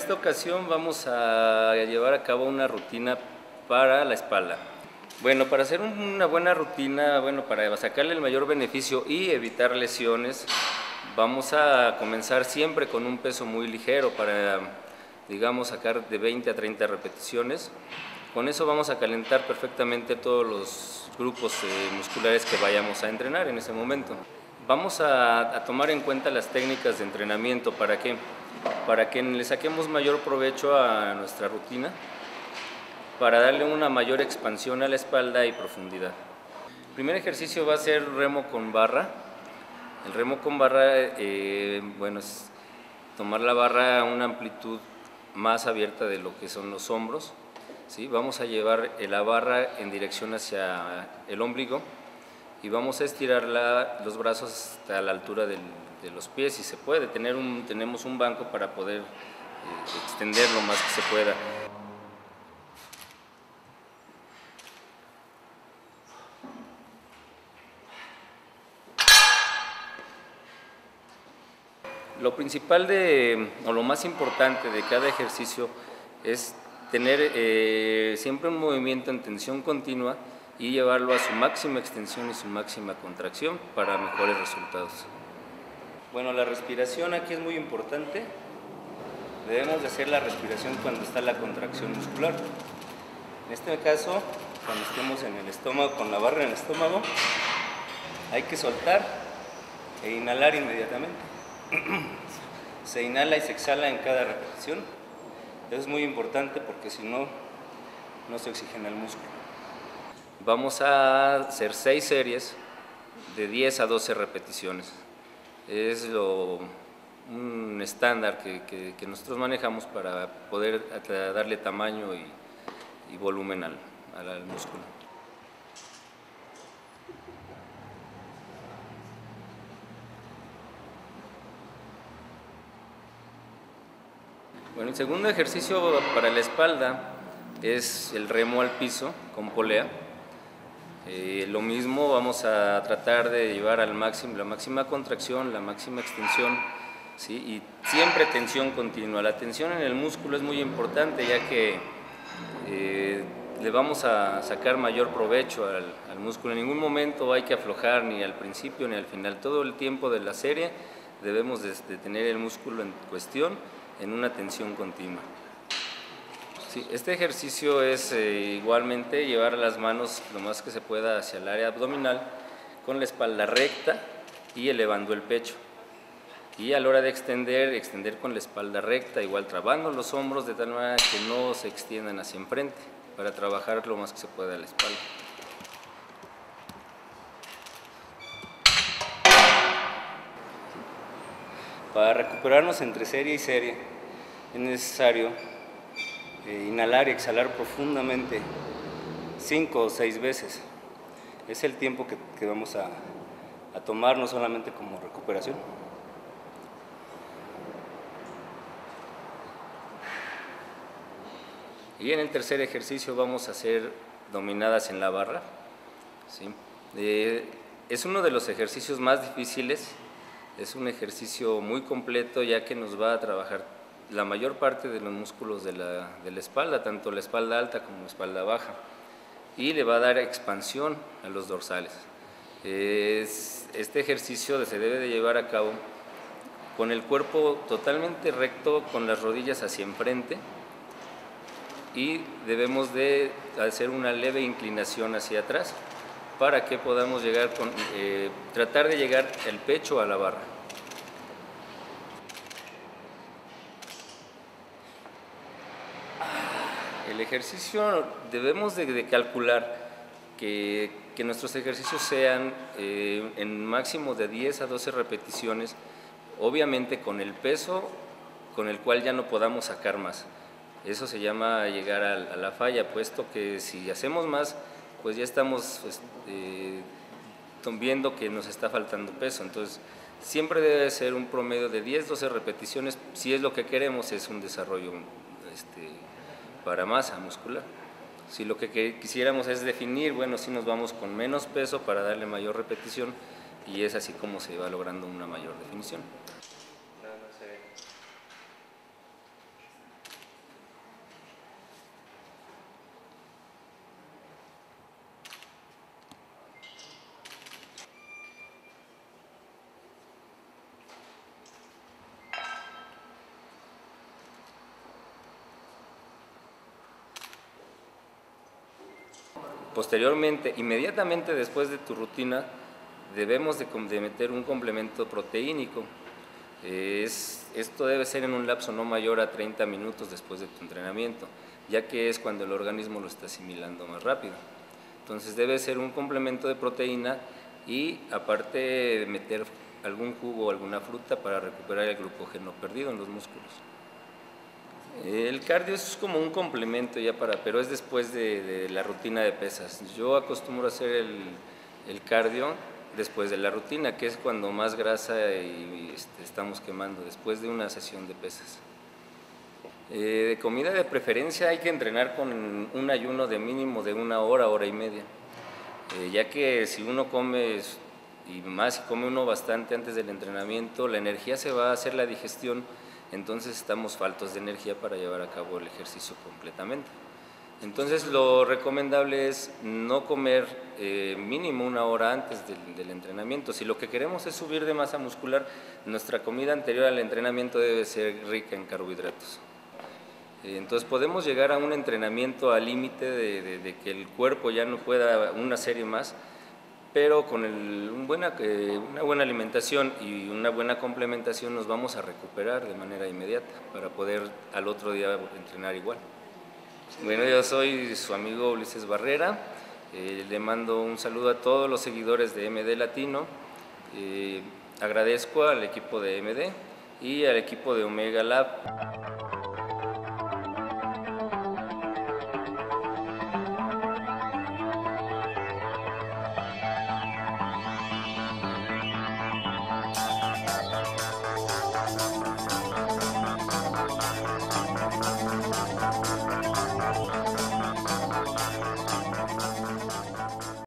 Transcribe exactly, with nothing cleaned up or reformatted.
esta ocasión vamos a llevar a cabo una rutina para la espalda. Bueno, para hacer una buena rutina, bueno, para sacarle el mayor beneficio y evitar lesiones, vamos a comenzar siempre con un peso muy ligero para, digamos, sacar de veinte a treinta repeticiones. Con eso vamos a calentar perfectamente todos los grupos eh, musculares que vayamos a entrenar en ese momento. Vamos a, a tomar en cuenta las técnicas de entrenamiento. ¿Para qué? Para que le saquemos mayor provecho a nuestra rutina, para darle una mayor expansión a la espalda y profundidad. El primer ejercicio va a ser remo con barra. El remo con barra, eh, bueno, es tomar la barra a una amplitud más abierta de lo que son los hombros, ¿sí? Vamos a llevar la barra en dirección hacia el ombligo y vamos a estirar la, los brazos hasta la altura del, de los pies, si se puede. Tener un, tenemos un banco para poder eh, extender lo más que se pueda. Lo principal de, o lo más importante de cada ejercicio es tener eh, siempre un movimiento en tensión continua y llevarlo a su máxima extensión y su máxima contracción para mejores resultados. Bueno, la respiración aquí es muy importante. Debemos de hacer la respiración cuando está la contracción muscular. En este caso, cuando estemos en el estómago, con la barra en el estómago, hay que soltar e inhalar inmediatamente. Se inhala y se exhala en cada repetición. Eso es muy importante porque si no, no se oxigena el músculo. Vamos a hacer seis series de diez a doce repeticiones. Es lo, un estándar que, que, que nosotros manejamos para poder darle tamaño y, y volumen al, al, al músculo. Bueno, el segundo ejercicio para la espalda es el remo al piso con polea. Eh, lo mismo, vamos a tratar de llevar al máximo, la máxima contracción, la máxima extensión, ¿sí? Y siempre tensión continua. La tensión en el músculo es muy importante, ya que eh, le vamos a sacar mayor provecho al, al músculo. En ningún momento hay que aflojar, ni al principio ni al final. Todo el tiempo de la serie debemos de, de tener el músculo en cuestión en una tensión continua. Sí, este ejercicio es eh, igualmente llevar las manos lo más que se pueda hacia el área abdominal con la espalda recta y elevando el pecho. Y a la hora de extender, extender con la espalda recta, igual trabando los hombros de tal manera que no se extiendan hacia enfrente, para trabajar lo más que se pueda la espalda. Para recuperarnos entre serie y serie es necesario eh, inhalar y exhalar profundamente cinco o seis veces. Es el tiempo que, que vamos a, a tomar, no solamente como recuperación. Y en el tercer ejercicio vamos a hacer dominadas en la barra, ¿sí? Eh, es uno de los ejercicios más difíciles. Es un ejercicio muy completo, ya que nos va a trabajar la mayor parte de los músculos de la, de la espalda, tanto la espalda alta como la espalda baja, y le va a dar expansión a los dorsales. Es, este ejercicio se debe de llevar a cabo con el cuerpo totalmente recto, con las rodillas hacia enfrente, y debemos de hacer una leve inclinación hacia atrás, para que podamos llegar con, eh, tratar de llegar el pecho a la barra. El ejercicio debemos de, de calcular que, que nuestros ejercicios sean eh, en máximo de diez a doce repeticiones, obviamente con el peso con el cual ya no podamos sacar más. Eso se llama llegar a, a la falla, puesto que si hacemos más, pues ya estamos eh, viendo que nos está faltando peso. Entonces siempre debe ser un promedio de diez a doce repeticiones, si es lo que queremos, es un desarrollo este, para masa muscular. Si lo que quisiéramos es definir, bueno, si nos vamos con menos peso para darle mayor repetición, y es así como se va logrando una mayor definición. posteriormente, inmediatamente después de tu rutina, debemos de, de meter un complemento proteínico. Es, esto debe ser en un lapso no mayor a treinta minutos después de tu entrenamiento, ya que es cuando el organismo lo está asimilando más rápido. Entonces debe ser un complemento de proteína y aparte meter algún jugo o alguna fruta para recuperar el glucógeno perdido en los músculos. El cardio es como un complemento ya para, pero es después de, de la rutina de pesas. Yo acostumbro a hacer el, el cardio después de la rutina, que es cuando más grasa y, y este, estamos quemando, después de una sesión de pesas. Eh, de comida de preferencia hay que entrenar con un ayuno de mínimo de una hora, hora y media, eh, ya que si uno come, y más si come uno bastante antes del entrenamiento, la energía se va a hacer la digestión, entonces estamos faltos de energía para llevar a cabo el ejercicio completamente. Entonces lo recomendable es no comer eh, mínimo una hora antes del, del entrenamiento. Si lo que queremos es subir de masa muscular, nuestra comida anterior al entrenamiento debe ser rica en carbohidratos. Entonces podemos llegar a un entrenamiento al límite de, de, de que el cuerpo ya no pueda una serie más, pero con el, un buena, eh, una buena alimentación y una buena complementación nos vamos a recuperar de manera inmediata para poder al otro día entrenar igual. Bueno, yo soy su amigo Ulises Barrera, eh, le mando un saludo a todos los seguidores de M D Latino, eh, agradezco al equipo de M D y al equipo de Omega Lab.